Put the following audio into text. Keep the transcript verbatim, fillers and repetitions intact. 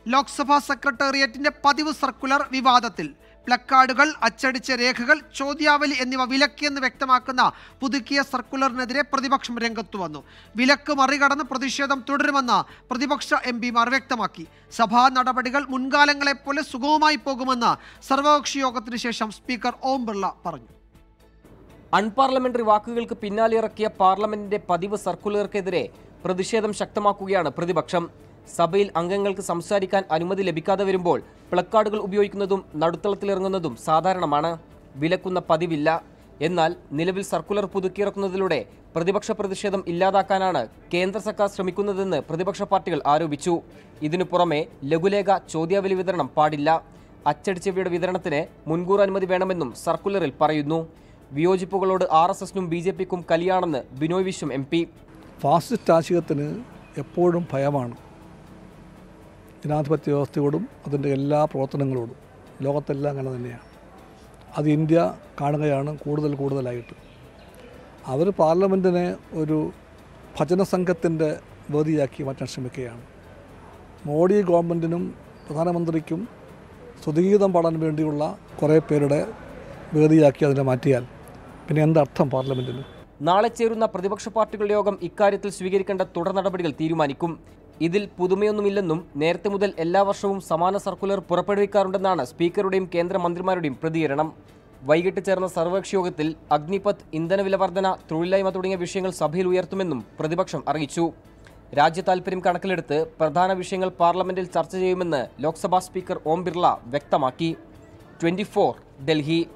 ലോക്സഭാ സെക്രട്ടേറിയറ്റിന്റെ പതിവ് സർക്കുലർ വിവാദത്തിൽ. പ്ലക്കാർഡുകൾ, അച്ചടിച്ച രേഖകൾ, ചോദ്യാവലി എന്നിവ വിലക്കിയെന്ന് വ്യക്തമാക്കുന്ന പുതുക്കിയ സർക്കുലറിനെതിരെ പ്രതിപക്ഷം രംഗത്തു വന്നു. വിലക്ക് മറികടന്ന് പ്രതിഷേധം തുടരുമെന്ന് പ്രതിപക്ഷ എം പിമാർ വ്യക്തമാക്കി. സഭാ നടപടികൾ മുൻകാലങ്ങളെപ്പോലെ സുഗമമായി പോകുമെന്ന് സർവകക്ഷി യോഗത്തിന് ശേഷം സ്പീക്കർ ഓം ബിർള പറഞ്ഞു. അൺപാർലമെന്ററി വാക്കുകൾക്ക് പിന്നാലെ ഇറക്കിയ പാർലമെന്റിന്റെ പതിവ് സർക്കുലർക്കെതിരെ പ്രതിഷേധം ശക്തമാക്കുകയാണ് പ്രതിപക്ഷം. സഭയിൽ അംഗങ്ങൾക്ക് സംസാരിക്കാൻ അനുമതി ലഭിക്കാതെ വരുമ്പോൾ പ്ലക്കാർഡുകൾ ഉപയോഗിക്കുന്നതും നടുത്തളത്തിലിറങ്ങുന്നതും സാധാരണമാണ്. വിലക്കുന്ന പതിവില്ല. എന്നാൽ നിലവിൽ സർക്കുലർ പുതുക്കിയിറക്കുന്നതിലൂടെ പ്രതിപക്ഷ പ്രതിഷേധം ഇല്ലാതാക്കാനാണ് കേന്ദ്ര സർക്കാർ ശ്രമിക്കുന്നതെന്ന് പ്രതിപക്ഷ പാർട്ടികൾ ആരോപിച്ചു. ഇതിനു പുറമെ ലഘുലേഖ ചോദ്യാവലി വിതരണം പാടില്ല. അച്ചടിച്ചവയുടെ വിതരണത്തിന് മുൻകൂർ അനുമതി വേണമെന്നും സർക്കുലറിൽ പറയുന്നു. വിയോജിപ്പുകളോട് ആർ എസ് എസിനും ബി ജെ പിക്കും കലിയാണെന്ന് Binoy Viswam M P. Fascist ആശയത്തിന് എപ്പോഴും ഭയമാണ്. ജനാധിപത്യ വ്യവസ്ഥയോടും അതിൻ്റെ എല്ലാ പ്രവർത്തനങ്ങളോടും ലോകത്തെല്ലാം അങ്ങനെ തന്നെയാണ്. അത് ഇന്ത്യ കാണുകയാണ് കൂടുതൽ കൂടുതലായിട്ട്. അവർ പാർലമെൻറ്റിനെ ഒരു ഭജന സംഘത്തിൻ്റെ വേദിയാക്കി മാറ്റാൻ ശ്രമിക്കുകയാണ്. മോഡി ഗവൺമെൻറ്റിനും പ്രധാനമന്ത്രിക്കും സ്തുതിഗീതം പാടാൻ വേണ്ടിയുള്ള കുറേ പേരുടെ വേദിയാക്കി അതിനെ മാറ്റിയാൽ പിന്നെ എന്തർത്ഥം പാർലമെൻറ്റിന്? നാളെ ചേരുന്ന പ്രതിപക്ഷ പാർട്ടികളുടെ യോഗം ഇക്കാര്യത്തിൽ സ്വീകരിക്കേണ്ട തുടർ നടപടികൾ തീരുമാനിക്കും. ഇതിൽ പുതുമയൊന്നുമില്ലെന്നും നേരത്തെ മുതൽ എല്ലാ വർഷവും സമാന സർക്കുലർ പുറപ്പെടുവിക്കാറുണ്ടെന്നാണ് സ്പീക്കറുടെയും കേന്ദ്രമന്ത്രിമാരുടെയും പ്രതികരണം. വൈകിട്ട് ചേർന്ന സർവകക്ഷി യോഗത്തിൽ അഗ്നിപത്, ഇന്ധനവില വർധന, തൊഴിലില്ലായ്മ തുടങ്ങിയ വിഷയങ്ങൾ സഭയിൽ ഉയർത്തുമെന്നും പ്രതിപക്ഷം അറിയിച്ചു. രാജ്യ താൽപര്യം കണക്കിലെടുത്ത് പ്രധാന വിഷയങ്ങൾ പാർലമെന്റിൽ ചർച്ച ചെയ്യുമെന്ന് ലോക്സഭാ സ്പീക്കർ ഓം ബിർള വ്യക്തമാക്കി. Twenty four Delhi.